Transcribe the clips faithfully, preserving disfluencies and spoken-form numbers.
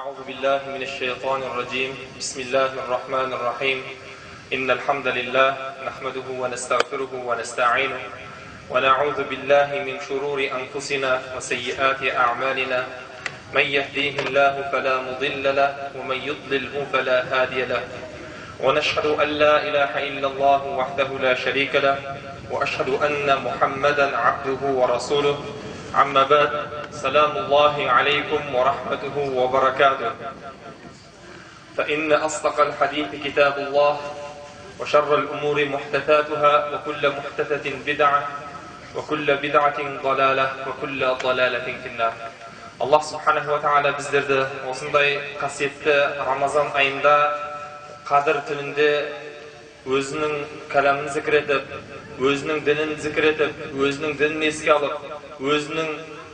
أعوذ بالله من الشيطان الرجيم بسم الله الرحمن الرحيم إن الحمد لله نحمده ونستغفره ونستعينه ونعوذ بالله من شرور أنفسنا وسيئات أعمالنا من يهديه الله فلا مضل له ومن يضلله فلا هادي له ونشهد أن لا إله إلا الله وحده لا شريك له وأشهد أن محمدا عبده ورسوله أما بعد سلام الله عليكم ورحمته وبركاته فإن أصدق الحديث كتاب الله وشر الأمور محدثاتها وكل محدثة بدعة وكل بدعة ضلالة وكل ضلالة في النار. Allah subhanahu wa ta'ala bizlerді осындай қасиетті Рамазан айында қадір түнінде өзінің кәламын зікір етіп, өзінің дінін зікір етіп, өзінің дінін еске алып, өзінің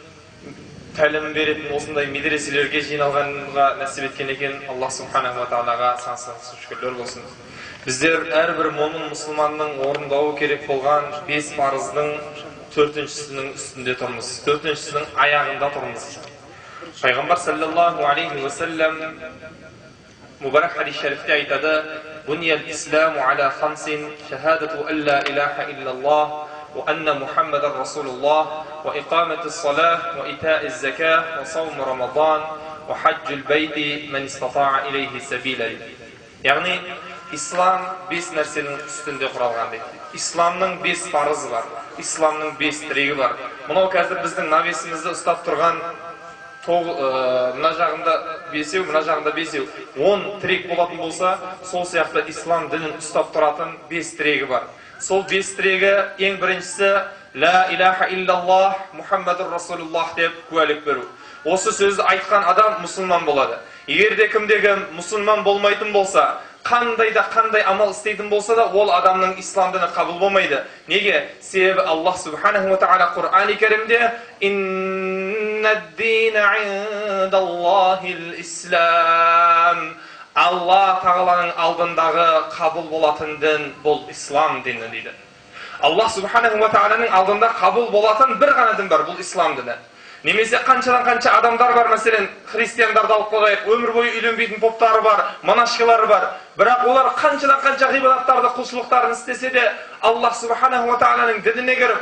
тәлім беретін осындай медреселерге жиналғанға нәсіп еткен екен. Аллах субханаху ва тағалаға сан-сансыз шүкірлер болсын. Біздер әрбір момын мұсылманның орындауы керек болған бес парыздың төртіншісінің үстінде тұрмыз, төртіншісінің аяғында тұрмыз. Пайғамбар саллаллаху алейхи ва саллям mübarek hadis-i şerifte aytadı: "Bunyal İslamu ala khamsin şehadatu en la ilaha illallah ve enne Muhammeden Resulullah ve ikametis salah ve itaiz zekah ve savm Ramazan ve haccul beyti men istata'a ileyhi sabila." Yani İslam beş нәрсенің üstünde құралған дейді. İslamның beş парызы бар, İslamның beş тірегі бар. Мынау қазір біздің навесімізді ұстап тұрған мына жағында бесеу, мына жағында бесеу, он тірек болатын болса, сол сияқты ислам дінін ұстап тұратын бес тірегі бар. Сол бес тірегі ең біріншісі ла илаха иллаллах Мұхаммадур Расулуллах деп куәлік беру. Осы сөзді айтқан адам мұсылман болады. Егер де кімдегі мұсылман болмайтын болса, қандай да қандай амал істейтін болса да, ол адамның ислам діні қабыл болмайды. Неге? Себебі Аллах субханаху ва тағала Құр'ан-ы Кәрімде «Иннад-дина индаллахил ислам». Аллах тағаланың алдындағы қабыл болатын дін бұл ислам діні дейді. Аллах субханаху ва тағаланың алдында қабыл болатын бір ғана дін бар, бұл ислам діні. Немесе қаншадан қанша адамдар бар, мәселен, христиандарды алып қойайық, өмір бойы үйленбейтін поптары бар, монашкалары бар. Бірақ олар қаншадан қанша ғибадаттарды, құлшылықтарын істесе де, Аллах субханаху ва тағаланың дініне кіріп,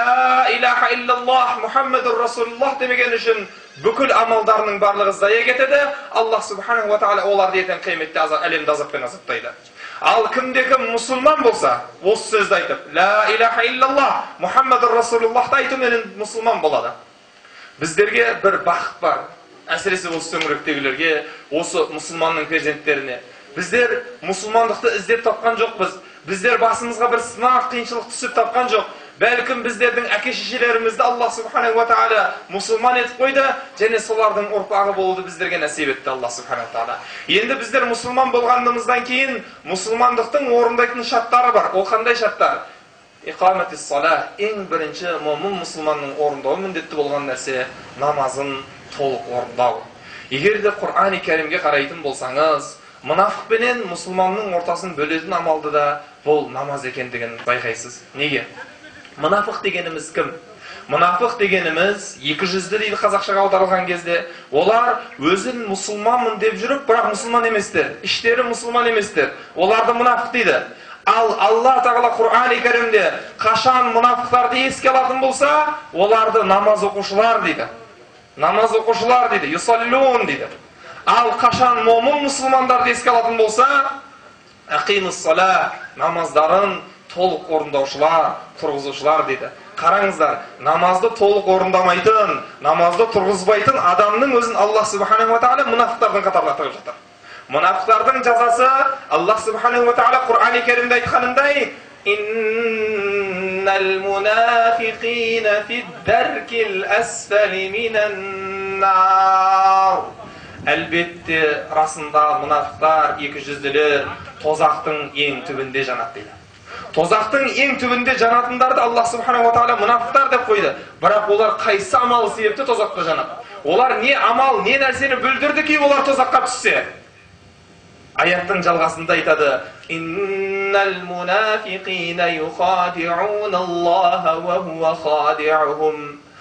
ла илаха иллаллах Мұхаммадур Расулуллах демеген үшін бүкіл амалдарының барлығы зая кетеді. Аллах субханаху ва тағала оларды ертең қияметте әлемді азаппен азаптайды. Ал кімде-кім мұсылман болса, осы сөзді айтып, ла илаха иллаллах Мұхаммадур Расулуллахты айтумен мұсылман болады. Біздерге бір бақыт бар, әсіресе осы төңіректегілерге, осы мұсылманның перзенттеріне. Біздер мұсылмандықты іздеп тапқан жоқпыз. Біздер басымызға бір сынақ, қиыншылық түсіп тапқан жоқ. Бәлкім біздердің әке-шешелерімізді Аллах субханаху ва тағала мұсылман етіп қойды, және солардың ұрпағы болуды біздерге нәсіп етті Аллах субханаху ва тағала. Енді біздер мұсылман болғандығымыздан кейін мұсылмандықтың орындайтын шарттары бар. Ол қандай шарттар? Иқаметис салах, ең бірінші момын мұсылманның орындауы міндетті болған нәрсе намазын толық орындау. Егер де Құр'ан-ы Кәрімге қарайтын болсаңыз, мұнафық пенен мұсылманның ортасын бөлетін амалды да бұл намаз екендігін байқайсыз. Неге? Мұнафық дегеніміз кім? Мұнафық дегеніміз екі жүзді дейді қазақшаға аударылған кезде. Олар өзін мұсылманмын деп жүріп, бірақ мұсылман еместер. Іштері мұсылман еместер. Оларды мұнафық дейді. Ал Алла тағала Құр'ан-ы Кәрімде қашан мұнафықтарды еске алатын болса, оларды намаз оқушылар дейді. Намаз оқушылар дейді, юсаллун дейді. Ал қашан момын мұсылмандарды еске алатын болса, ақимус салах, намаздарын толық орындаушылар, тұрғызушылар дейді. Қараңыздар, намазды толық орындамайтын, намазды тұрғызбайтын адамның өзін Аллах субханаху ва тағала мұнафықтардың қатарына тығып жатыр. Мұнафықтардың жазасы Аллах субханаху ва тағала Құр'ан-ы Кәрімде айтқанындай: «Иннал мунафиқина фид-даркил асфали минан нар». Әлбетте, расында мұнафықтар, екі жүзділер тозақтың ең түбінде жанады дейді. Тозақтың ең түбінде жанатындарды Аллах субханаху ва тағала мұнафықтар деп қойды. Бірақ олар қайсы амал себепті тозаққа жанады? Олар не амал, не нәрсені бүлдірді ки олар тозаққа түссе? Аяттың жалғасында айтады: «Иннал мунафиқина юхади'уналлаха ва хува хади'ухум».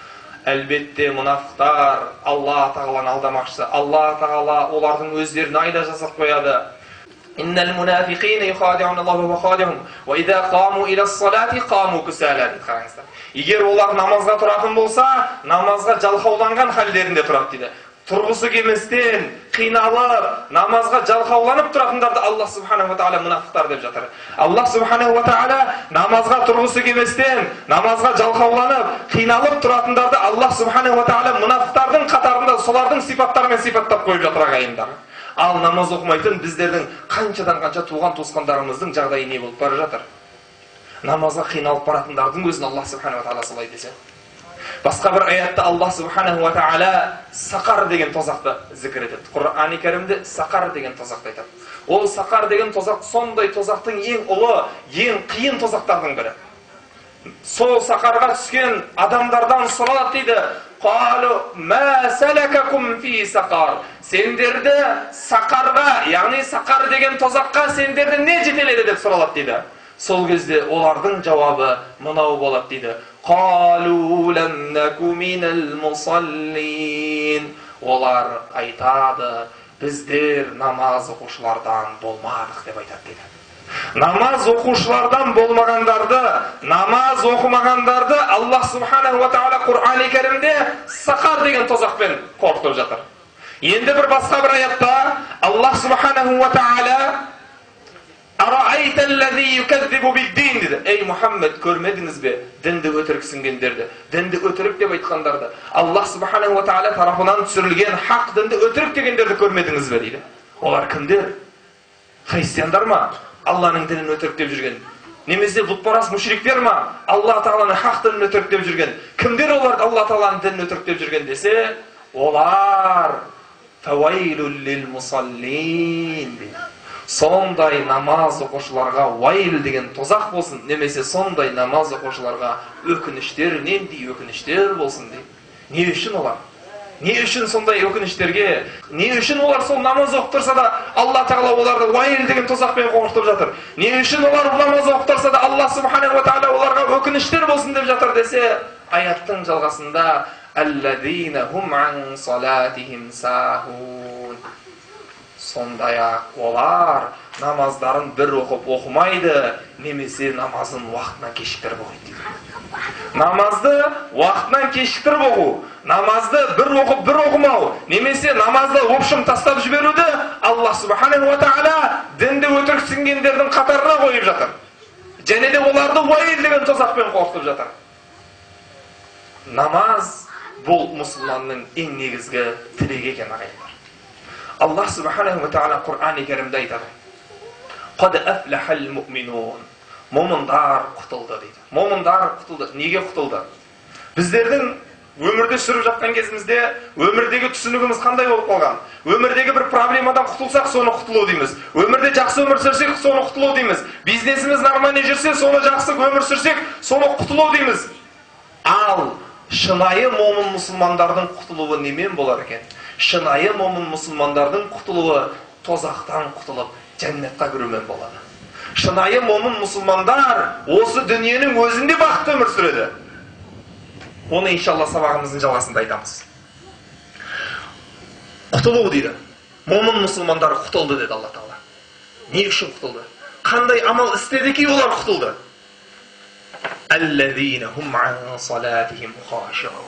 Әлбетте мұнафықтар Алла тағаланы алдамақшы. Алла тағала олардың өздерін айда жасап қояды. Innal munafiqina yukhadi'una Allahu wa khadi'uhum wa idha qamu ila as-salati qamu kusala. Егер олар намазға тұратын болса, намазға жалқауланған халдерінде тұрады дейді. Тұрғысы келместен, қиналып, намазға жалқауланып тұратындарды Аллах субханаху ва тағала мұнафықтар деп жатыр. Аллах субханаху ва тағала намазға тұрғысы келместен, намазға жалқауланып, қиналып тұратындарды Аллах субханаху ва тағала мұнафықтардың қатарында солардың сипаттарымен сипаттап қойып жатыр ағайындар. Ал намаз оқымайтын біздердің қаншадан қанша туған туысқандарымыздың жағдайы не болып бара жатыр? Намазға қиналып баратындардың өзін Аллах субханаху ва тағала солай десе. Басқа бір аятта Аллах субханаху ва тағала сақар деген тозақты зікір етеді. Құр'ан-ы Кәрімде сақар деген тозақты айтады. Ол сақар деген тозақ сондай тозақтың ең ұлы, ең қиын тозақтардың бірі. Сол сақарға түскен адамдардан сұралады дейді. Қалу ма салакакум фи сақар. Сендерді сақарға, яғни сақар деген тозаққа сендерді не жетеледі деп сұралады дейді. Сол кезде олардың жауабы мынау болады дейді. Қалу лам наку минал мусаллин. Олар айтады, біздер намаз оқушылардан болмадық деп айтады дейді. Намаз оқушылардан болмағандарды, намаз оқымағандарды Аллах субханаху ва тағала Құр'ан-ы Кәрімде сақар деген тозақпен қорқытып жатыр. Енді бір басқа бір аятта Аллах субханаху ва тағала Арайта аллази юказзибу биддин dedi. Ey Muhammed, көрмедіңіз бе дінді өтіріксінгендерді, дінді өтірік деп айтқандарды, Аллах субханаху ва тағала тарапынан түсірілген хақ дінді өтірік дегендерді көрмедіңіз бе дейді. Олар кімдер? Христиандар ма? Алланың дінін өтірік деп жүрген. Немесе бұтпарас мүшриктер ма? Алла тағаланың хақ дінін өтірік деп жүрген. Кімдер олар Алла тағаланың дінін өтірік деп жүрген десе, олар фавайлул лил мусаллин дейді. Сондай намаз оқушыларға вайл деген тозақ болсын, немесе сондай намаз оқушыларға өкініштер, нендей өкініштер болсын дейді. Не үшін олар? Не үшін сондай өкініштерге, не үшін олар сол намаз оқытырса да Алла тағала оларды вайл деген тозақпен қорқытып жатыр? Не үшін олар намаз оқытырса да Алла субханаху ва тағала оларға өкініштер болсын деп жатыр десе, аяттың жалғасында аллазина хум ан салатихим сахун. Сондай-ақ олар намаздарын бір оқып оқымайды, немесе намазын уақытынан кешіктіріп оқиды дейді. Намазды уақытынан кешіктіріп оқу, намазды бір оқып бір оқымау, немесе намазды опшым тастап жіберуді Аллах субханаху ва тағала дінді өтіріксінгендердің қатарына қойып жатыр. Және де оларды уайыл деген тозақпен қорқытып жатыр. Намаз бұл мұсылманның ең негізгі тілегі екен ағайындар. Аллах субханаху ва тағала Құр'ан-ы Кәрімде айтады. Қад афлахал муъминун. Момындар құтылды дейді. Момындар құтылды. Неге құтылды? Біздердің өмірде сүріп жатқан кезімізде өмірдегі түсінігіміз қандай болып қалған? Өмірдегі бір проблемадан құтылсақ, соны құтылу дейміз. Өмірде жақсы өмір сүрсек, соны құтылу дейміз. Бизнесіміз нормально жүрсе, соны жақсы өмір сүрсек, соны құтылу дейміз. Ал шынайы момын мұсылмандардың құтылуы немен болар екен? Шынайы момын мұсылмандардың құтылуы тозақтан құтылып, жәннатқа кірумен болады. Шынайы момын мұсылмандар осы дүниенің өзінде бақытты өмір сүреді. Оны иншалла сабағымыздың жалғасында айтамыз. Құтылу дейді. Момын мұсылмандар құтылды деді Алла тағала. Не үшін құтылды? Қандай амал істеді ки олар құтылды? Аллазина хум ан салатихим хашиун.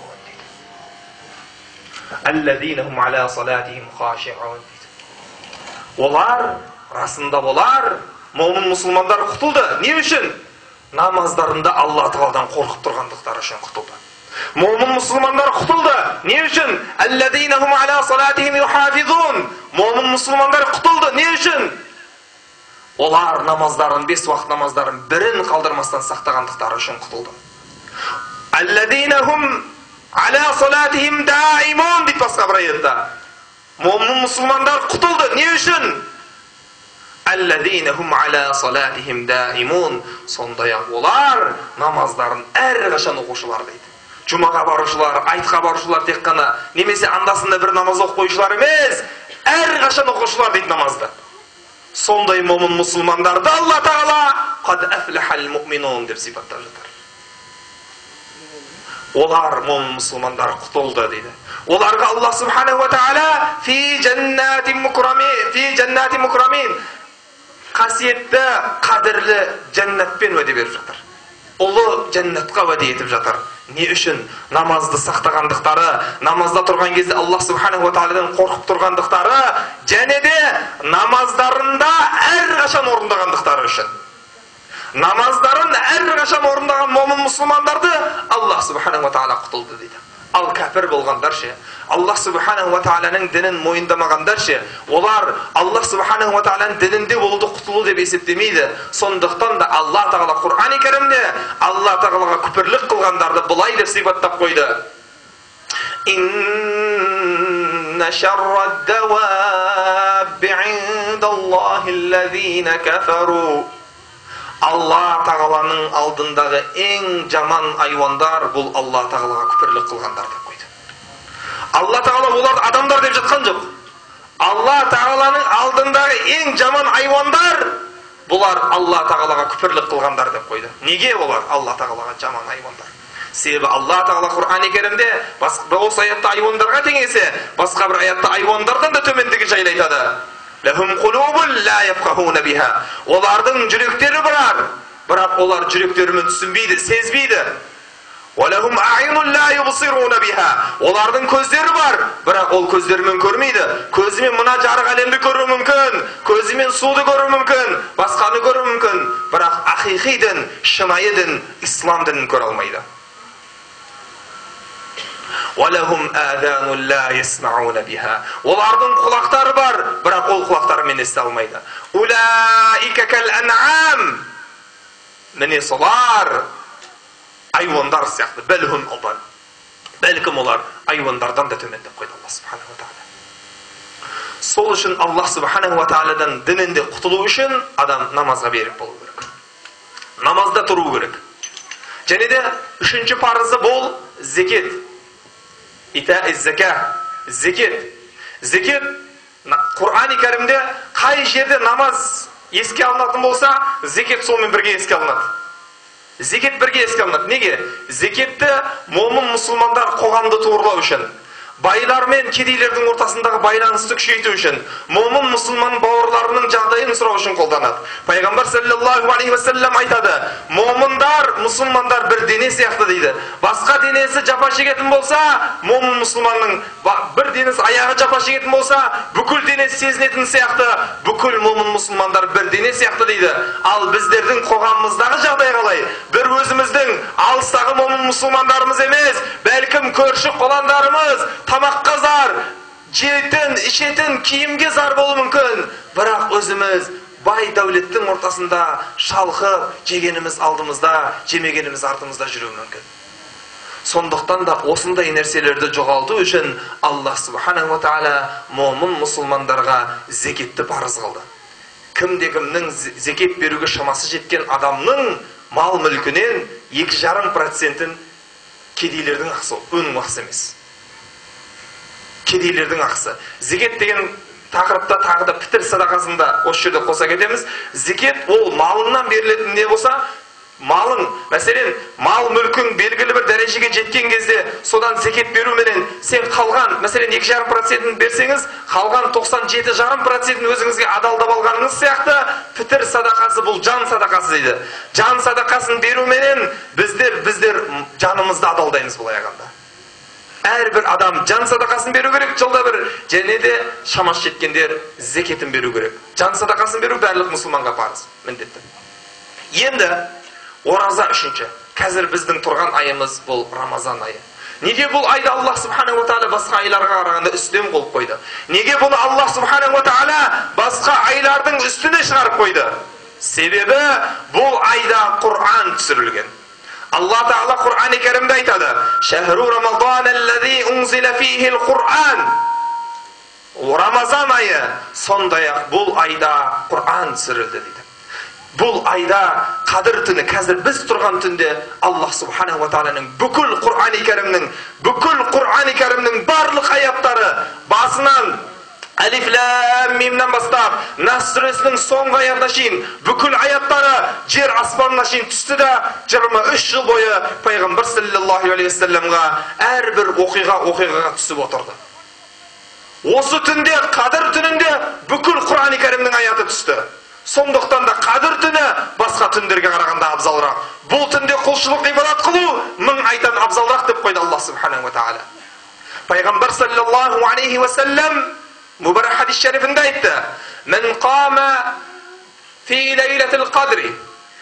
Аллазина хум аля салатихим хашиун. Олар, расында болар, момын мұсылмандар құтылды. Не үшін? Намаздарында Алла тағаладан қорқып тұрғандықтары үшін құтылды. Момын мұсылмандар құтылды. Не үшін? Аллазина хум аля салатихим юхафизун. Момын мұсылмандар құтылды. Не үшін? Олар намаздарын, бес уақыт намаздарын бірін қалдырмастан сақтағандықтары үшін құтылды. Аллазина хум аля салатихим даимун дейді басқа бір аятта. Момын мұсылмандар құтылды. Не үшін? Аллазина хум аля салатихим даимун. Сондай-ақ олар намаздарын әрқашан оқушылар дейді. Жұмаға барушылар, айтқа барушылар тек қана, немесе андасында бір намаз оқып қойушылар емес, әрқашан оқушылар дейді намазды. Сондай момын мұсылмандарды Алла тағала қад афлахал муъминун деп сипаттап жатыр. Олар момын мұсылмандар құтылды дейді. Оларға Аллах субханаху ва тағала фи жаннати мукрамин, фи жаннати мукрамин, қасиетті, қадірлі жәннатпен уәде беріп жатыр. Ұлы жәннатқа уәде етіп жатыр. Не үшін? Намазды сақтағандықтары, намазда тұрған кезде Аллах субханаху ва тағаладан қорқып тұрғандықтары, және де намаздарында әрқашан орындағандықтары үшін. Намаздарын әрқашан орындаған момын мұсылмандарды Аллах субханаху ва тағала құтылды дейді. Ал кәпір болғандар ше, Аллах субханаху ва тағаланың дінін мойындамағандар ше, олар Аллах субханаху ва тағаланың дінінде болуды құтылу деп есептемейді. Сондықтан да Аллах тағала Құр'ан-ы Кәрімде Аллах тағалаға күпірлік қылғандарды былай деп сипаттап қойды. Инна шаррад-давабби индаллахи-ллазина кафару. Алла тағаланың алдындағы ең жаман айуандар бұл Алла тағалаға күпірлік қылғандар деп қойды. Алла тағала оларды адамдар деп жатқан жоқ. Алла тағаланың алдындағы ең жаман айуандар бұлар Алла тағалаға күпірлік қылғандар деп қойды. Неге олар Алла тағалаға жаман айуандар? Себебі Алла тағала Құр'ан-ы Кәрімде осы аятта айуандарға теңесе, басқа бір аятта айуандардан да төмендігі жайлы айтады. Лахум қулубун ла яфқахуна биха. Олардың жүректері бар, бірақ олар жүректерімен түсінбейді, сезбейді. Валахум а'юнун ла юбсируна биха. Олардың көздері бар, бірақ ол көздерімен көрмейді. Көзімен мына жарық әлемді көру мүмкін, көзімен суды көру мүмкін, басқаны көру мүмкін, бірақ ақиқи дін, шынайы дін, ислам дінін көре алмайды. وَلَهُمْ آذَانٌ لَا يَسْمَعُونَ بِهَا. Олардың құлақтары бар, бірақ ол құлақтарымен ести алмайды. أُولَٰئِكَ كَالْأَنْعَامِ. Міне солар айуандар сияқты. بَلْهُمْ أَضَلُّ. Бәлкім олар айуандардан да төмен деп қойды Аллах субханаху ва тағала. Сол үшін Аллах субханаху ва тағаладан дінінде құтылу үшін адам намазға берік болу керек. Намазда тұру керек. Және де үшінші парызы бол зекет. İta-i zeka, zeket. Zeket Kur'an-ı Kerim'de қай жерде намаз еске алынатын болса, зекет сонымен бірге еске алынады. Зекет бірге еске алынады. Неге? Зекетті момын мұсылмандар қоғамды туырлау үшін, байлар мен кедейлердің ортасындағы байланысты күшейту үшін, момын мұсылман бауырларының жағдайын сұрау үшін қолданады. Пайғамбар саллаллаху алейхи ва саллям айтады: "Момындар, мұсылмандар бір дене сияқты" дейді. Басқа денесі жапа шегетін болса, момын мұсылманның бір денесі аяғы жапа шегетін болса, бүкіл денесі сезінетін сияқты, бүкіл момын мұсылмандар бір дене сияқты дейді. Ал біздердің қоғамымыздағы жағдай қалай? Бір өзіміздің алыстағы момын мұсылмандарымыз емес, бәлкім көрші қоландарымыз тамаққа зар, жейтін, ішетін, киімге зар болуы мүмкін. Бірақ өзіміз бай дәулеттің ортасында шалқып, жегеніміз алдымызда, жемегеніміз артымызда жүруі мүмкін. Сондықтан да осындай нәрселерді жоғалту үшін Аллах субханаху ва тағала момын мұсылмандарға зекетті парыз қылды. Кімде-кімнің зекет беруге шамасы жеткен адамның мал мүлкінен екі жарым процентін кедейлердің ақысы, оның ақысы емес. Кедейлердің ақысы. Зекет деген тақырыпта тағы да пітір садақасында осы жерде қоса кетеміз. Зекет ол малыңнан берілетін не болса, малың, мәселен, мал мүлкің белгілі бір дәрежеге жеткен кезде содан зекет беруменен сен қалған, мәселен, екі жарым процентін берсеңіз, қалған тоқсан жеті жарым процентін өзіңізге адалдап алғаныңыз сияқты, пітір садақасы бұл жан садақасы дейді. Жан садақасын беруменен біздер біздер жанымызды адалдаймыз бұл аяғанда. Әрбір адам жан садақасын беру керек, жылда бір, және де шамасы жеткендер зекетін беру керек. Жан садақасын беру барлық мұсылманға парыз, міндетті. Енді ораза үшінші. Қазір біздің тұрған айымыз бұл Рамазан айы. Неге бұл айда Аллах субханаху ва тағала басқа айларға қарағанда үстем қылып қойды? Неге бұл Аллах субханаху ва тағала басқа айлардың үстіне шығарып қойды? Себебі бұл айда Құр'ан түсірілген. Allah Teala Kur'an-ı Kerim'de aytadı: "Şehru Ramazan ellezî unzile fîhil Kur'an." Ramazan ayı, sondayak бұл ayda Kur'an түсірілді дейді. Бұл ayda Kadir түні, қазір біз тұрған түнде Allah Subhanahu wa Ta'ala'ның бүкіл Kur'an-ı Kerim'nin, бүкіл Kur'an-ı Kerim'nin барлық аяттары басынан Alif Lam Mim'den бастап Nas surəsinin соңғы аятына шейін бүкіл аяттары жер аспанына шейін түсті да жиырма үш жыл бойы пайғамбар саллаллаху алейхи вассаламға әрбір оқиға оқиғаға түсіп отырды. Осы түнде, Қадір түнінде бүкіл Құран-ы Кәрімнің аяты түсті. Сондықтан да Қадір түні басқа түндерге қарағанда абзалырақ. Бұл түнде құлшылық ибадат қылу мың айдан абзалырақ деп қойды Аллах субханаху ва тағала. Пайғамбар саллаллаху алейхи вассалам Mübarek hadis-i şerifinde aytti. Men qama fi leyletil qadri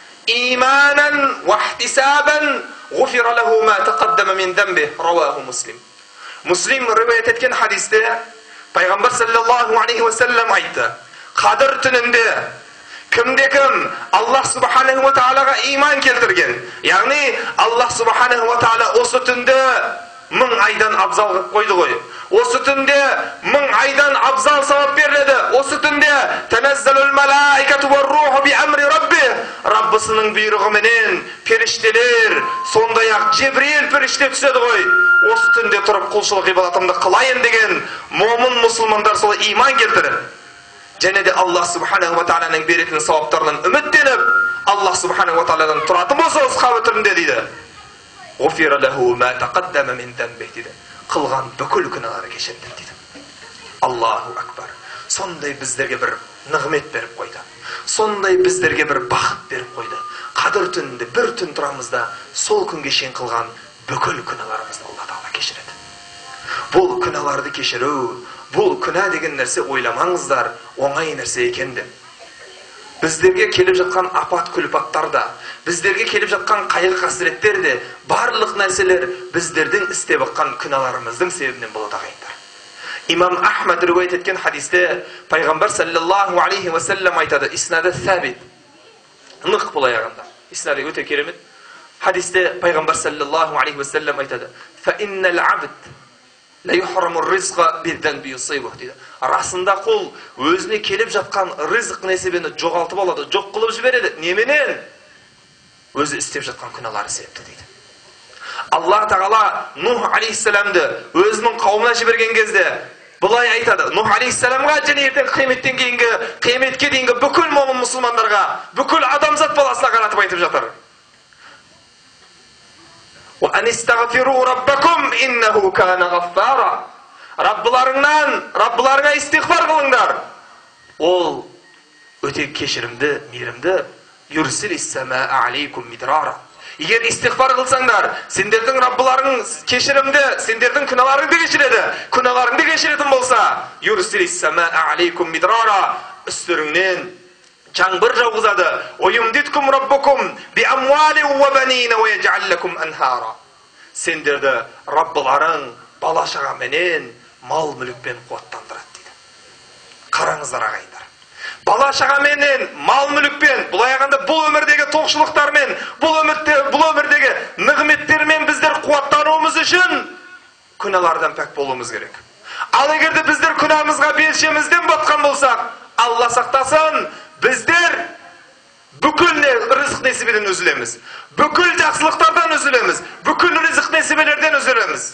imanen ve ihtisaben gufira lehu ma taqaddama min zenbih. Ravahu Muslim. Muslim rivayet etken hadiste Peygamber sallallahu aleyhi ve sellem aytti. Kadir tününde kimde kim Allah subhanahu ve ta'alaga iman keltirgen, yani Allah subhanahu ve ta'ala osu tünde мың aydan абзал қылып қойды ғой. Осы түнде мың айдан абзал сауап беріледі. Осы түнде тәнәззәлул малаикату ва руху би амри рабби. Раббысының бұйрығыменен періштелер, сондай-ақ Жебрил періште түседі ғой. Осы түнде тұрып құлшылық ибадатымды қылайын деген момын мұсылмандар сол иман келтіріп, және де Аллах субханаху ва тағаланың беретін сауаптарынан үміттеніп, Аллах субханаху ва тағаладан тұратын болса осы қабір түрінде дейді. Gufira lehu ma taqaddama min zenbih dedi. Qılған бүкіл күнәлары кешірілді дейді. Аллаху акбар. Сондай біздерге бір нығмет беріп қойды. Сондай біздерге бір бақыт беріп қойды. Қадір түнінде бір түн тұрамызда сол күнге шейін қылған бүкіл күнәларымызды Алла Тағала кешіреді. Бұл күнәларды кешіру, бұл күнә деген нәрсе ойламаңыздар, оңай нәрсе екенді. Біздерге келіп жатқан апат күлпаттар да, біздерге келіп жатқан қайғы қасіреттер де, барлық нәрселер біздердің істеп жатқан күнәларымыздың себебінен болады ағайындар. Имам Ахмад риуаят еткен хадисте пайғамбар саллаллаху алейхи ва саллям айтады, иснады сәбит, нық бұл аяғында, иснады өте керемет. Хадисте пайғамбар саллаллаху алейхи ва саллям айтады, фа иннал абд ла юхраму ризқа бидзанби юсибух дейді. Расында құл өзіне келіп жатқан ризық несібені жоғалтып алады, жоқ қылып жібереді. Неменен? Өзі істеп жатқан күнәлары себепті дейді. Аллах Тағала Нух алейхиссаламды өзінің қауымына жіберген кезде бұлай айтады. Нух алейхиссаламға және ертең қияметтен кейінгі, қияметке дейінгі бүкіл момын мұсылмандарға, бүкіл адамзат баласына қаратып айтып жатыр. Wa anistaghfiru rabbakum innahu kana ghaffara. Раббыларыңнан, Раббыларыңа истигфар қылыңдар. Ол өте кешірімді, мейірімді. Юрсилис самаа алейкум мидрара. Егер истигфар қылсаңдар, сендердің Раббыларың кешірімді, сендердің күнәларыңды кешіреді. Күнәларыңды кешіретін болса, юрсилис самаа алейкум мидрара. Үстеріңнен жаңбыр жауғызады. Ойымдиткум раббукум би амвали ва банина ва яджал лакум анхара. Сендерді Раббыларың бала шағаменен, мал мүлікпен қуаттандырады дейді. Қараңыздар ағайындар. Бала шағаменен, мал мүлікпен, бұл аяғанда бұл өмірдегі тоқшылықтармен, бұл өмірдегі, бұл өмірдегі нығметтермен біздер қуаттануымыз үшін күнәлардан пәк болуымыз керек. Ал егерде біздер күнәмізға белшемізден батқан болсақ, Алла сақтасын, біздер бүкіл ризық несібеден үзілеміз. Бүкіл жақсылықтардан үзілеміз. Бүкіл ризық несібелерден үзілеміз.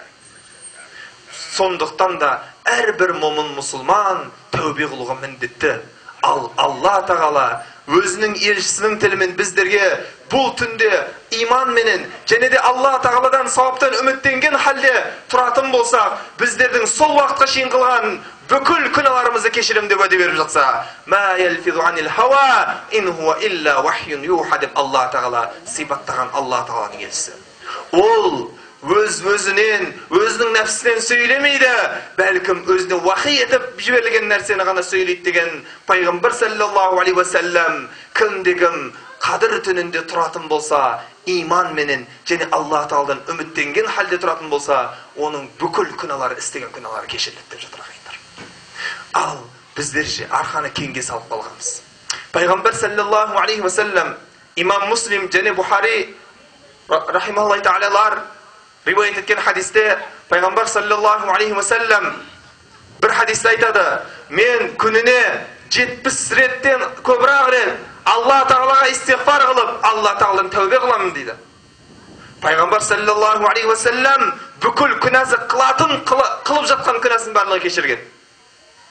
Сондықтан да әрбір момын мұсылман тәубе қылуға міндетті. Ал Алла Тағала өзінің елшісінің тілімен біздерге бұл түнде иман менен және де Алла Тағаладан сауаптан үміттенген халде тұратын болсақ, біздердің сол уақытқа шейін қылған бүкіл күнәларымызды кешірем деп уәде беріп жатса, ма ялфизу анил хауа ин хуа илля вахюн юха деп Алла Тағала сипаттаған Алла Тағаланың елшісі. Ол өз-өзінен, өзінің нәпсінен сөйлемейді, бәлкім өзіне вахи етіп жіберілген нәрсені ғана сөйлейді деген пайғамбар саллаллаху алейхи ва саллям кімде-кім Қадір түнінде тұратын болса, иман менен және Алла Тағаладан үміттенген халде тұратын болса, оның бүкіл күнәлары, істеген күнәлары кешіріледі деп жатыр ағайындар. Ал біздерше арқаны кеңге салып қалғанбыз. Пайғамбар саллаллаху алейхи ва саллям, имам Муслим және Бухари рахималлаху таалалар риуаят еткен хадисте пайғамбар саллаллаху алейхи ва саллям бір хадисте айтады, мен күніне жетпіс реттен көбірек рет Алла Тағалаға истигфар қылып, Алла Тағаладан тәубе қыламын дейді. Пайғамбар саллаллаху алейхи ва саллям бүкіл күнәсі қылатын, қылып жатқан күнәсін барлығы кешірген.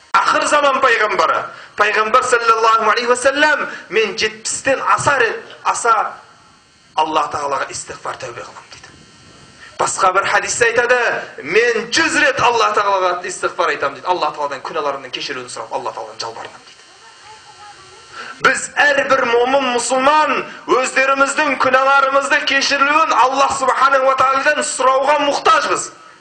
zaman paygambari. Paygambар sallallohu alayhi va sallam men жетпістен аса рет аса Alloh taolaga istig'for tavba qilaman dedi. Başqa bir hadisde aytadi, men жүз рет Alloh taolaga istig'for aytaman dedi. Alloh taoladan günahlarımdan kechirini so'rab Alloh taoladan jalbaraman dedi. Biz her bir mo'min musulmon o'zlarimizning günahlarimizni kechiriluvini Alloh subhanahu va taoladan so'rauga muhtojmiz.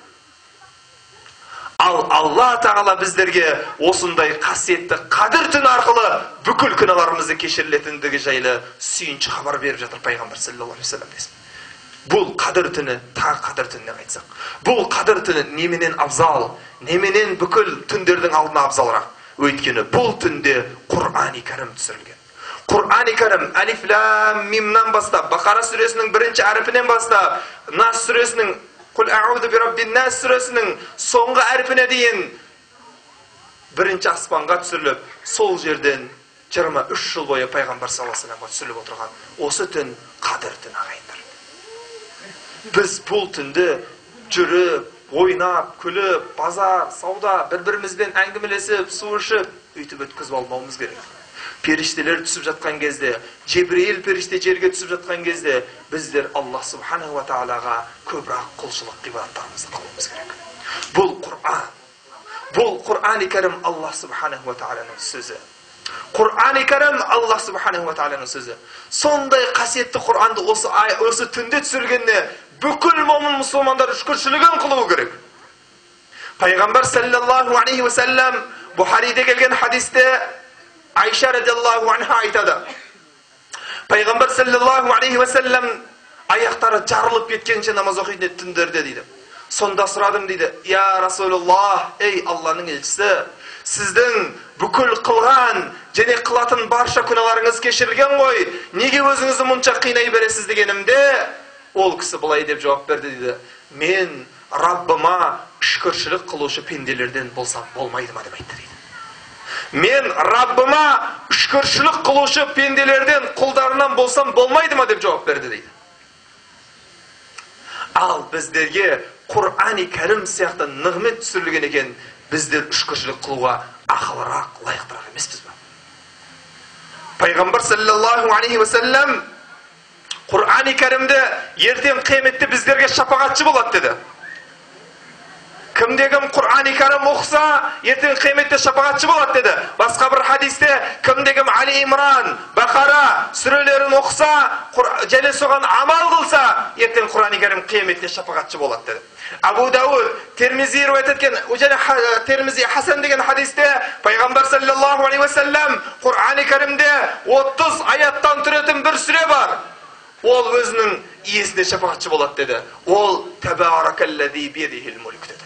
Al Allah Taala bizlerge osunday qasiyetli Qadr tuni arqılı бүкіл günahlarımızı keşiriletindigi jaylı suyunchi xabar berip жатыр Peygamber sallallahu aleyhi ve sellem desin. Bul Qadr tuni, ta Qadr tunini aytsak. Bul Qadr tuni nemenen afzal, nemenen бүкіл tünlerden aldına afzalroq. Öйткені bul tunde Qur'ani Karim tüsirilgen. Qur'ani Karim Alif Lam Mim'dan bastap, Bakara suresinin birinci harfinden bastap, Nas suresinin Kul a'udhu bi rabbin nas suresinin soңғы harfine deyin birinci asmanga tüsirilip, sol жерден жыйырма үч жыл boyu Peygamber sallallahu aleyhi ve sellem'e tüsirilip oturgan осы tün Qadr tuni agayındır. Biz bu tünde жүрüp, oynap, külüp, bazar, sauda, bir-birimizden әңгімелесіп, суышып, өйтіп өткізіп almamız gerek. Perişteler түсіп жатқан кезде, Cebrail perişte жерге түсіп жатқан кезде, bizler Allah subhanahu wa ta'alaga köbrak kulçuluk ibadatlarımızı kılmamız gerek. Bul Kur'an, bul Kur'an-ı Kerim Allah subhanahu wa ta'ala'nın sözü. Kur'an-ı Kerim Allah subhanahu wa ta'ala'nın sözü. Sonday qasiyetli Kur'an'da osu ay, osu tünde түсіргенне, бүкіл mo'min musulmanlar şükürçülüğün kılığı gerek. Peygamber sallallahu aleyhi ve sellem Buhari'de gelgen hadiste Ayşe radıyallahu anha aytadı. Peygamber sallallahu aleyhi ve sellem ayaktары жарылып кеткенше namaz okuydu tünderde dedi. Sonda sıradım dedi. Ya Resulullah, ey Allah'ın elçisi, sizden бүкіл kılgan, және kılatın barşa günahlarınız keşirilgen koy. Nege özünüzü munça kıynay beresiz degenimde? Ol kişi bulay dep cevap berdi dedi. Men Rabbıma şükürçülük kılушы pendelerden bolsam bolmaydı mı dep aytты dedi. Men Rabbıma şükürçülük kılушы pendelerden kullarından bolsam bolmaydı mı dep cevap berdi dedi. Al bizlerge Kur'an-ı Kerim siyahtı nigmet түсірілген eken bizler şükürçülük kılıuga akılrak, layıqtırak emesmiz mi? Peygamber sallallahu aleyhi ve sellem Kur'an-ı Kerim'de erten kıymetli bizlerge şafaatçı bolat dedi. Kimdegim Kur'an-ı Kerim okusa erten kıymetli şafaatçı bolat dedi. Başka bir hadiste kimdegim Ali İmran, Bakara sürelerin okusa, jene soğan amal kılsa erten Kur'an-ı Kerim kıymetli şafaatçı bolat dedi. Abu Davud, Tirmizi rivayet etken, Tirmizi Hasan degen hadiste Peygamber sallallahu aleyhi ve sellem Kur'an-ı Kerim'de otuz ayattan türeten bir süre var. Ol özünün iyisine şefaatçi bolat dedi. Ol Tebârakellezî biyedihil mulk dedi.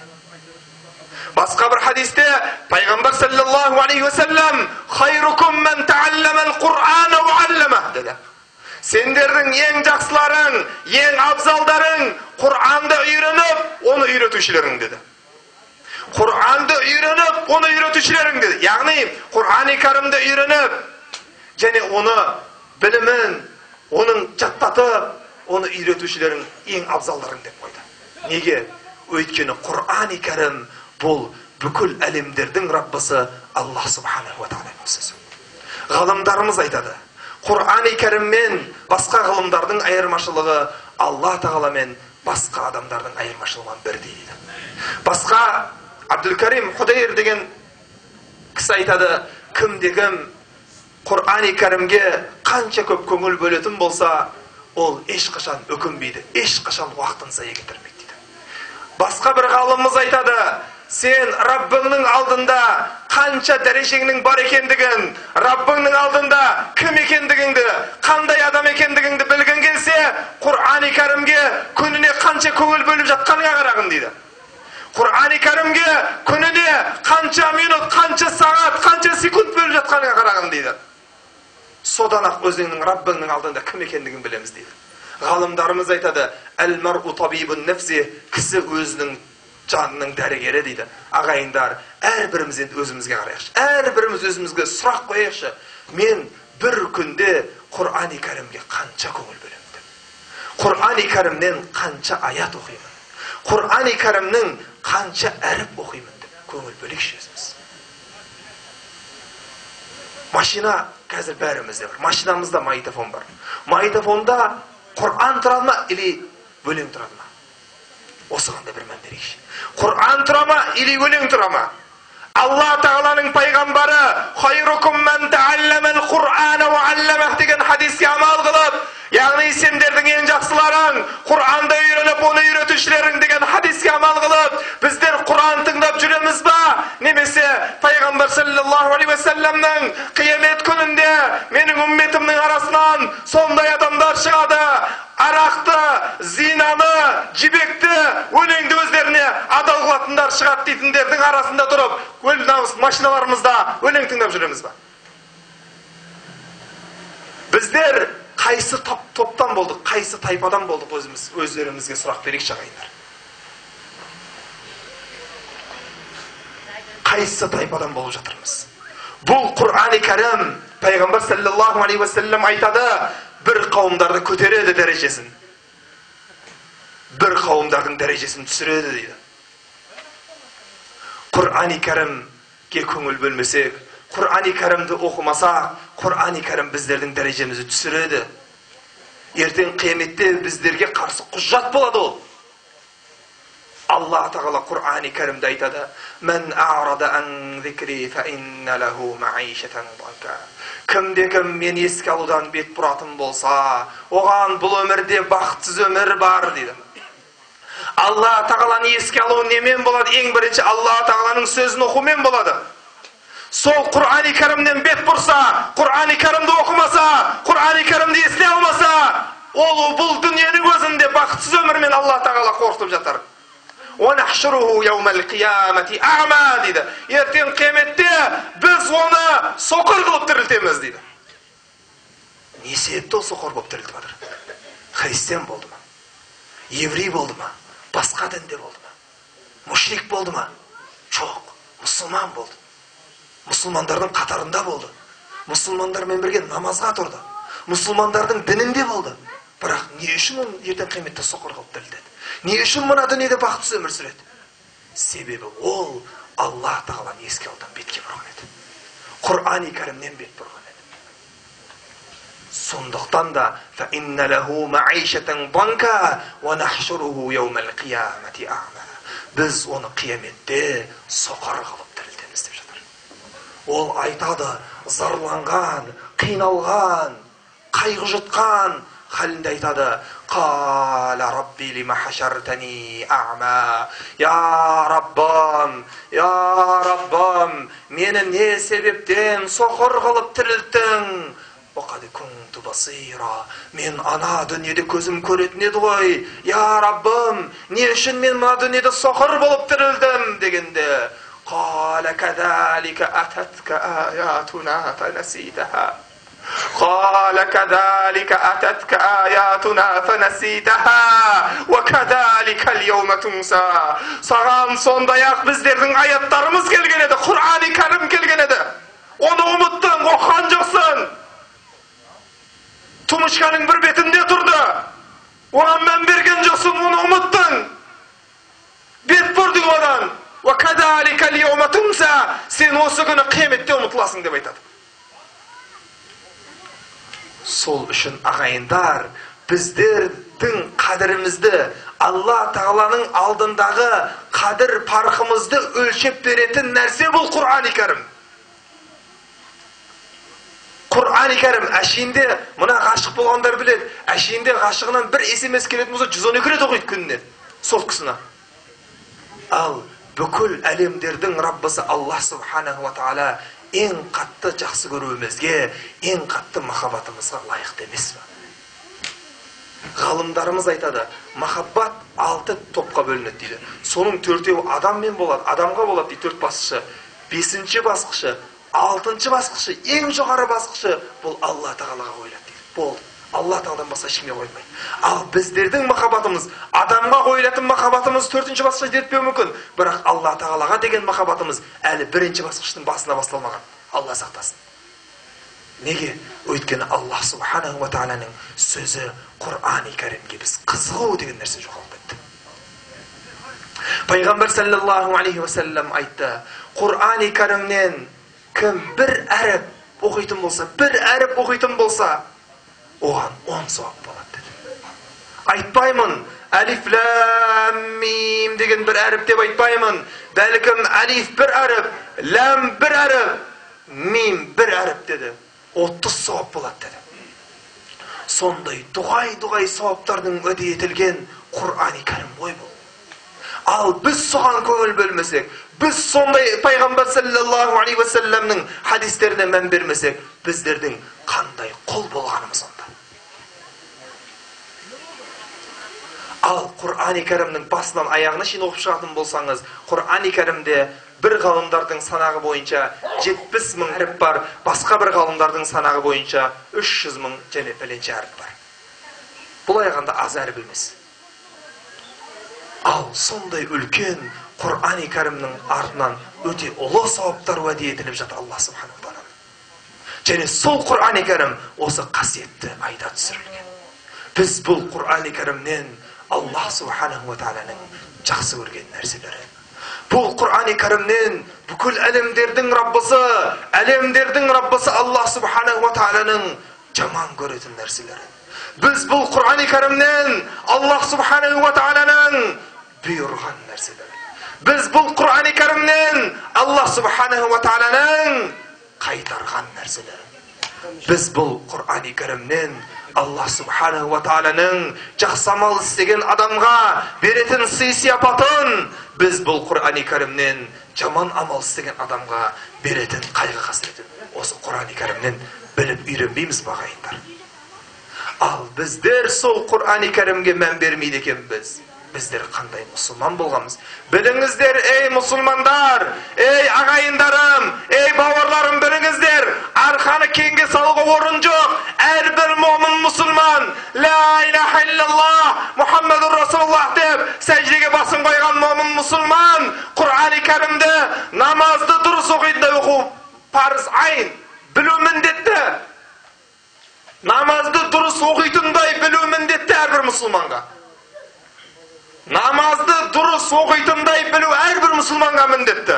Başka bir hadiste Peygamber sallallahu aleyhi ve sellem hayrukum men teallemel Kur'an ve allemeh dedi. Senderдің ең жақсыларың, ең абзалдарың Kur'an'da öğrenip onu öğretişlerin dedi. Kur'an'da öğrenip onu öğretişlerin dedi. Yani Kur'an-ı Kerim'de öğrenip және onu bilimin, onun jattatıp onu öğretişlerin ең абзалдарың деп koydu. Nege? Öйткені Kur'an-ı Kerim бұл бүкіл әлемдердің Rabbisi Allah subhanahu wa ta'ala'nın sözü. Ғалымдарымыз айтады. Kur'an-ı Kerim'men başka gılımdardın ayırmaşılığı Allah Teala men başka adamdardın ayırmaşılığından bir değil. Başka Abdülkerim Hudayr degen kişi aytadı, kim degim Kur'an-ı Kerim'ge kança köp köngül böletin bolsa, ol eş kaşan ökünbeydi, eş kaşan vaqtın zaya getirmek dedi. Başka bir galımız aytadı, sen Rabbinin aldında kança derecеңнің бар ekendигin, Rabbinin aldında kim ekendigingdi, qanday adam ekendigingdi bilgin kelse, Kur'an-ı Kerim'ge gününe kança köngül bölüp жатқаныңа qaragın dedi. Kur'an-ı Kerim'ge gününe kança minut, kança saat, kança sekund bölüp жатқаныңа qaragın dedi. Sodanak özüңнің Rabbinin aldında kim ekendigin bilemiz dedi. Galımdarımız aytadı, el-mar'u tabibun nefsi, kişi özünün canının dərigeri deydi. Ağayınlar, her birimiz özümüzge qarayaqşı. Her birimiz özümüzge сұрақ qoyaqşı. Men bir günde Kur'an-ı Kerim'ge kança köngül bölemdim. Kur'an-ı Kerim'den kança ayat okuyman. Kur'an-ı Kerim'nin kança әріп okuyman deb köngül bölekşi özümüz. Машина қазір бәрімізде бар. Машинамызда магнитофон бар. Магнитофонда Құр'ан тұрады ма, или өлең тұрады ма? Осыған да бір мән берейікші. Құр'ан тұра ма, или өлең тұра ма? Allah Tağala'nın peygambarı "Hayrukum men ta'allama'l Kur'an ve 'allamah" degan hadisga amal qilib, ya'ni senlerдің en жақсыларың Kur'an'da öğrenip onu öğretişlerin degan hadisga amal qilib, bizler Kur'an tingdab жүрemiz ba? Nemese Peygamber sallallahu aleyhi ve sellem'nin kıyamet gününde mening ümmetimning arasından sonday adamlar çıkadı. Araқты, zinаны, жібекті, өлеңді өздеріне адал қылатындар шығат дейтіндердің арасында тұрып, машиналарымызда өлең тыңдап жүреміз ба? Біздер қайсы топ, топтан болдық, қайсы тайпадан болдық өзіміз, өздерімізге сұрақ берейікші ағайындар. Қайсы тайпадан болып жатырмыз? Бұл Құр'ан-ы Кәрім, Пайғамбар саллаллаху алейхи ва саллям айтады, bir kavimdарды көтереді дәрежесін. Bir kavimдардың дәрежесін түсіреді дейді. Құр'ан-ы Кәрімге көңіл бөлмесек, Құр'ан-ы Кәрімді оқымасақ, Құр'ан-ы Кәрім біздердің дәрежемізді түсіреді. Ертең қияметте біздерге қарсы құжат болады ол. Allah Teala Kur'an-ı Kerim'de aytadı: "Men a'rada an zikri fa inna lahu ma'ishatan danka." Kimde kim meni eski aludan bet buratım bolsa, oğan бұл ömürde baqtsız ömür var dedi. Allah Teala'nı eski alu nemen болады? Eң birinchi Allah Teala'nın sözünü okumen болады. Sol Kur'an-ı Kerim'den bet bursa, Kur'an-ı Kerim'de okumasa, Kur'an-ı Kerim'de esne almasa, olu бұл dünyanın gözünde baqtsız ömürmen Allah Teala korkutup jatar. وَنَحْشُرُهُ يَوْمَ الْقِيَامَةِ أَعْمَى dedi. Erten kıyamette biz onu sokur kılıp diriltemiz dedi. Ne sebepte o sokur kılıp diriltimadır? Hristiyan boldu mu? Еврей boldu mu? Başka dinde boldu mu? Müşrik boldu mu? Çok. Müslüman boldu. Müslümanların katarında boldu. Müslümanlarмен birge namazga turdu. Müslümanların dininde boldu. Бірақ не үшін он ертең қияметте соқыр қылып тірілтеді? Не үшін мына дүниеде бақытсыз өмір сүреді? Себебі ол Аллах Тағаланы еске алудан бетке бұрған еді. Құр'ан-ы Кәрімнен бет бұрған еді. Сондықтан да فَإِنَّ لَهُ مَعِيشَةً ضَنْكَ وَنَحْشُرُهُ يَوْمَ الْقِيَامَةِ أَعْمَى. Біз оны қияметте соқыр қылып тірілтеміз деп жатыр. Ол айтады, зарланған, қиналған, қайғы жұтқан halinde aytadı: "Qala Rabbi lima hashartani a'ma." Ya Rabbim, ya Rabbim, meni ne sebepten soqur qılıp tiriltdin? Wa qad kuntu basira. Men ana dünyada gözüm körетін edi qoy. Ya Rabbim, ne üçün men mına dünyada soqur bolup tirildim degende. Qala kadhalika atatka ayatuna fanasitaha. قال كذلك أتتك آياتنا فنسيتها وكذلك اليوم تنسى. Sağan sondayak bizlerдің ayatlarımız kelgen edi, Kur'an-ı Kerim kelgen edi. Onu unuttun, okuyan joksın. Tumuşkanın bir betinde turdu. Ona men bergen joksun, onu unuttun. Bet burdun odan. وكذلك اليوم تنسى. Sen osu günü kıyamette unutulasın deb aytadı. Sol үшін ағайындар, біздердің қадірімізді, Allah Tağalanın алдындағы қадір парқымызды өлшеп беретін нәрсе бұл Құр'ан-ы Кәрім. Құр'ан-ы Кәрім әшейінде, мұна ғашық болғандар біледі, әшейінде ғашығынан бір есемес келетін болса жүз он екі рет оқиды күніне, соткысына. Ал бүкіл әлемдердің Раббысы Аллах Субханаху ва Таала ең қатты жақсы көруімізге, ең қатты махаббатымызға лайықты емес пе? Ғалымдарымыз айтады, махаббат алты топқа бөлінеді дейді. Соның төртеуі адаммен болады, адамға болады дейді, төрт басқышы. Бесінші басқышы, алтыншы басқышы, ең жоғары басқышы бұл Алла Тағалаға қойылады дейді. Болды. Алла Тағаладан басқа ешкімге қойылмайды. Ал біздердің махаббатымыз, адамға қойылатын махаббатымыз төртінші басқыш жетпеуі мүмкін. Бірақ Алла Тағалаға деген махаббатымыз әлі бірінші басқыштың басына басталмаған. Алла сақтасын. Неге? Өйткені Аллах Субханаху ва Тааланың сөзі Құр'ан-ы Кәрімге біз қызығу деген нәрсе жоғалып кетті. Пайғамбар саллаллаху алейхи ва саллям айтты: Құр'ан-ы Кәрімнен кім бір әріп оқитын болса, бір әріп оқитын болса, оған он сауап болады деді. Айтпаймын, алиф лам мим деген бір әріп деп айтпаймын. Бәлкім алиф бір әріп, лам бір әріп, мим бір әріп деді. отыз сауап болады деді. Сондай дұғай-дұғай сауаптардың өте етілген Құр'ан-ы Кәрім ғой бұл. Ал біз соған көңіл бөлмесек, біз сондай пайғамбар саллаллаху алейхи ва салламның хадистеріне мән бермесек, біздердің қандай құл болғанымыз онда. Ал Құр'ан-ы Кәрімнің басынан аяғына шейін оқып шығатын болсаңыз, Құр'ан-ы Кәрімде бір ғалымдардың санағы бойынша жетпіс мың әріп бар, басқа бір ғалымдардың санағы бойынша үш жүз мың және пәленше әріп бар. Бұл аяғанда аз әріп емес. Ал сондай үлкен Құр'ан-ы Кәрімнің артынан өте ұлы сауаптар уәде етіліп жатыр Алла субханаһу ва тағала. Және сол Құр'ан-ы Кәрім осы қасиетті айда түсірілген. Біз бұл Құр'ан-ы Кәрімнен Алла субханаһу ва тағаланың жақсы көрген нәрселері. Бұл Құр'ан-ы Кәрімнен бүкіл әлемдердің Раббысы, әлемдердің Раббысы Алла субханаһу ва тағаланың жаман көретін нәрселері. Біз бұл Құр'ан-ы Кәрімнен Алла субханаһу ва тағаланың бұйырған нәрселері. Біз бұл Құр'ан-ы Кәрімнен Алла субханаһу ва тағаланың қайтарған нәрселері. Біз бұл Құр'ан-ы Кәрімнен Алла субханаһу ва тағаланың жақсы амал істеген адамға беретін сый-сияпатын, біз бұл Құр'ан-ы Кәрімнен жаман амал істеген адамға беретін қайғы-қасіретін осы Құр'ан-ы Кәрімнен біліп үйренбейміз бағайындар. Ал біздер сол Құр'ан-ы Кәрімге мән бермейді екенбіз. Біздер қандай мұсылман болғанбыз? Біліңіздер, ей мұсылмандар, ей ағайындарым, ей бауырларым, біліңіздер, арқаны кеңге салуға орын жоқ. Әрбір момын мұсылман, ла илаха иллаллах, Мұхаммедур Расулуллах деп сәждеге басын қойған момын мұсылман, Құр'ан-ы Кәрімді намазды дұрыс оқиды оқу парыз айын, білу міндетті. Намазды дұрыс оқитындай білу міндетті әрбір мұсылманға. Намазды дұрыс оқитындай білу әрбір мұсылманға міндетті.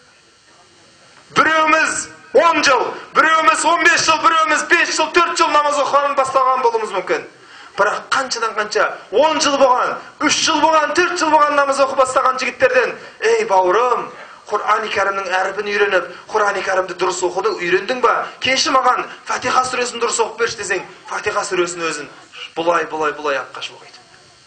Біреуміз он жыл, біреуміз он бес жыл, біреуміз бес жыл, төрт жыл намаз оқығанын бастаған болуымыз мүмкін. Бірақ қаншадан қанша, он жыл болған, үш жыл болған, төрт жыл болған намаз оқып бастаған жігіттерден, ей бауырым, Құр'ан-ы Кәрімнің әрбін үйреніп, Құр'ан-ы Кәрімді дұрыс оқуды үйрендің ба? Кеші маған Фатиха сүресін дұрыс оқып берші десең, Фатиха сүресін өзін бұлай, бұлай, бұлай аққаш оқиды.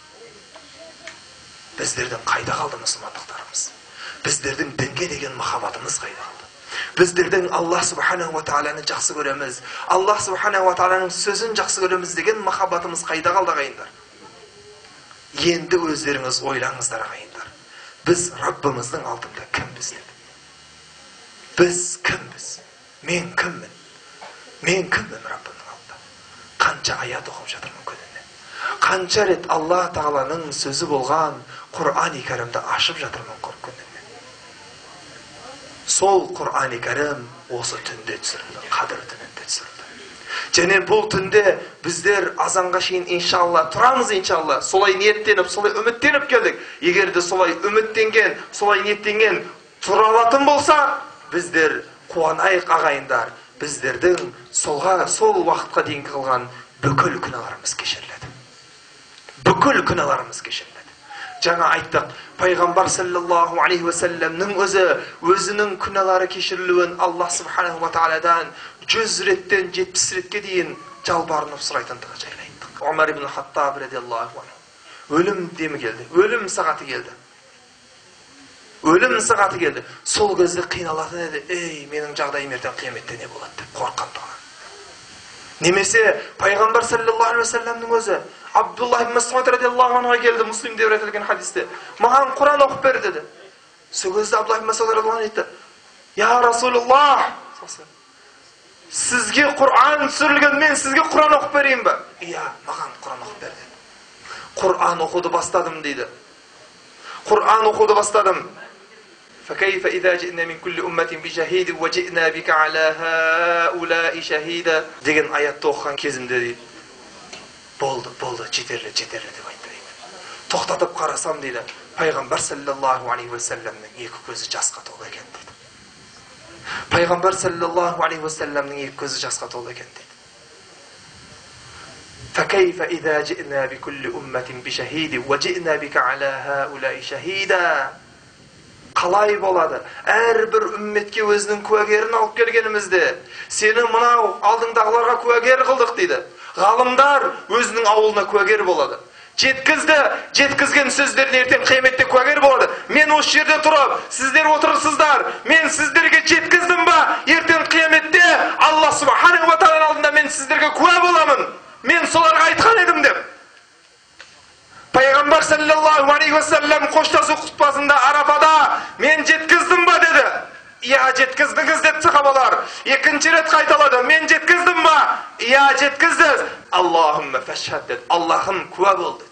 Біздердің қайда қалды мұсылмандықтарымыз? Біздердің дінге деген махаббатымыз қайда қалды? Біздердің Алла субханаһу ва тағаланы жақсы көреміз, Алла субханаһу ва тағаланың сөзін жақсы көреміз деген махаббатымыз қайда қалды ағайындар? Енді өздеріңіз ойлаңыздар ағайындар. Біз Раббымыздың алдында кімбіз деп? Біз кімбіз? Мен кіммін? Мен кіммін Раббымның алдында? Қанша аят оқып жатырмын күніне? Қанша рет Алла тағаланың сөзі болған Құр'ан-ы Кәрімді ашып жатырмын күніне? Сол Құр'ан-ы Кәрім осы түнде түсірілді, қадір түнінде түсірілді. Және бұл түнде біздер азанға шейін иншалла тұрамыз иншалла. Солай ниеттеніп, солай үміттеніп келдік. Егер де солай үміттенген, солай ниеттенген тұра алатын болса, біздер қуанайық ағайындар. Біздердің солға, сол уақытқа дейін қылған бүкіл күнәларымыз кешіріледі. Бүкіл күнәларымыз кешіріледі. Жаңа айттық, пайғамбар саллаллаху алейхи ва салламның өзі өзінің күнәлары кешірілуін Алла субханаһу ва тағаладан жүз реттен жетпіс ретке дейін жалбарынып сұрайтындығы жайлы айттық. Омар ибн Хаттаб радиаллаху анху, өлім демі келді, өлім сағаты келді. Өлім сағаты келді. Сол кезде қиналатын еді, ей, менің жағдайым ертең қияметте не болады деп қорққандығы. Немесе пайғамбар саллаллаху алейхи ва салламның өзі Абдуллах ибн Мас'уд радиаллаху анхуға келді, Муслимде өретілген хадисте. Маған Құран оқып бер деді. Сол кезде Абдуллах ибн Мас'уд радиаллаху анху айтты: "Я Расулуллах, сізге Құран түсірілген, мен сізге Құран оқып берейін ба?" "Иә, маған Құран оқып бер" деді. Құран оқуды бастадым дейді. Құран оқуды бастадым. فكيف إذا جئنا من كل أمة بشهيد وجئنا بك على هؤلاء شهيدا деген аятты оқыған кезімде дейді. Болды, болды, жетерлі, жетерлі деп айтты дейді. Тоқтатып қарасам дейді, пайғамбар саллаллаху алейхи ва салламның екі көзі жасқа толы екен дейді. Пайғамбар саллаллаху алейхи ва салламның екі көзі жасқа толды екен дейді. فكيف إذا جئنا بكل أمة بشهيد وجئنا بك على هؤلاء شهيدا. Қалай болады? Әрбір үмметке өзінің куәгерін алып келгенімізде, сені мынау алдыңдағыларға куәгер қылдық дейді. Ғалымдар өзінің ауылына куәгер болады. Жеткізді, жеткізген сөздерін ертең қияметте куәгер болады. Мен осы жерде тұрып, сіздер отырсыздар. Мен сіздерге жеткіздім ба? Ертең қияметте Алла субханаху ва тағала алдында мен сіздерге куә боламын. Мен соларға айтқан едім деп. Пайғамбар саллаллаху алейхи ва саллям қоштасу құтпасында Арафада мен жеткіздім ба деді. Иә, жеткіздіңіз деп сахабалар. Екінші рет қайталады. Мен жеткіздім ба? Иә, жеткіздіңіз. Аллахумма фашхад деді. Аллахым куә бол деді.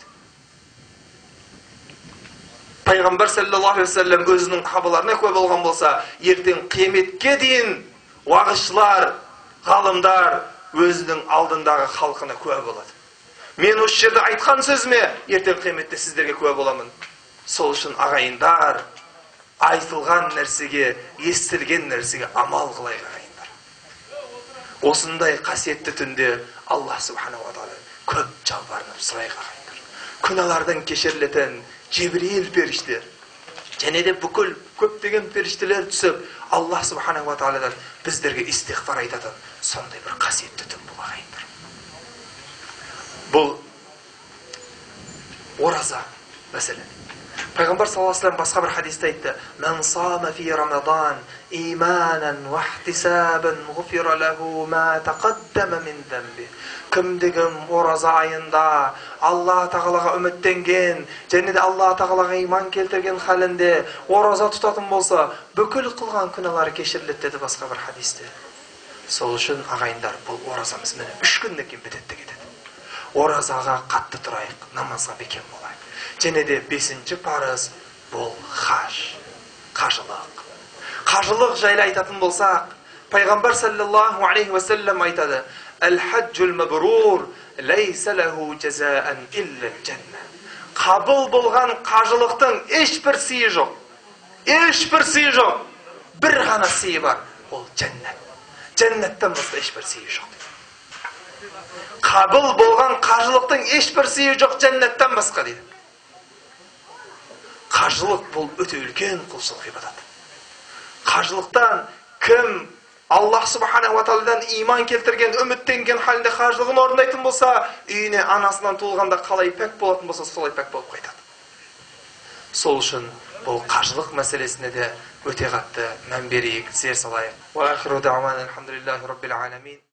Пайғамбар саллаллаху алейхи ва саллям өзінің сахабаларына куә болған болса, ертең қияметке дейін уағызшылар, ғалымдар өзінің алдындағы халқына куә болады. Мен осы жерде айтқан сөзіме ертең қияметте сіздерге куә боламын. Сол үшін ағайындар, айтылған нәрсеге, естілген нәрсеге амал қылайық ағайындар. Осындай қасиетті түнде Алла субханаху ва тағала көп жалбарынып сұрайық ағайындар. Күнәлардан кешірілетін Жебрил періштелер, және де бүкіл көптеген періштелер түсіп, Алла субханаху ва тағаладан біздерге истиғфар айтатын сондай бір қасиетті түн бұл ағайындар. Бұл ораза мәселе. Пайғамбар саллаллаху алейхи ва саллям басқа бір хадисте айтты: "Ман сама фи Рамадан иманан ва ихтисабан гуфира лаху ма тaqaddama min замби." Кімдеген ораза айында Алла тағалаға үміттенген, және де Алла тағалаға иман келтірген халінде ораза тұтатын болса, бүкіл қылған күнәлары кешіріледі деді басқа бір хадисте. Сол үшін ағайындар, бұл оразамыз міне үш күннен кейін бітеді кетеді. Оразаға қатты тұрайық, намазға бекем болайық. Және де бесінші парыз бұл хаж, қажылық. Қажылық жайлы айтатын болсақ, Пайғамбар саллаллаху алейхи ва саллям айтады: "Әл-хаджул мабрур лейса лаху жазаан илля аль-жанна." Қабыл болған қажылықтың ешбір сыйы жоқ. Ешбір сыйы жоқ. Бір ғана сыйы бар, ол жәннат. Жәннаттан басқа ешбір сыйы жоқ. Қабыл болған қажылықтың ешбір сыйы жоқ жәннаттан басқа дейді. Қажылық бұл өте үлкен құлшылық ғибадат. Қажылықтан кім Аллах субханаху ва тағаладан иман келтірген, үміттенген халінде қажылығын орындайтын болса, үйіне анасынан туылғанда қалай пәк болатын болса, солай пәк болып қайтады. Сол үшін бұл қажылық мәселесіне де өте қатты мән берейік, зер салайық. Ва ахиру дa'wana алхамдулиллахи rabbil alamin.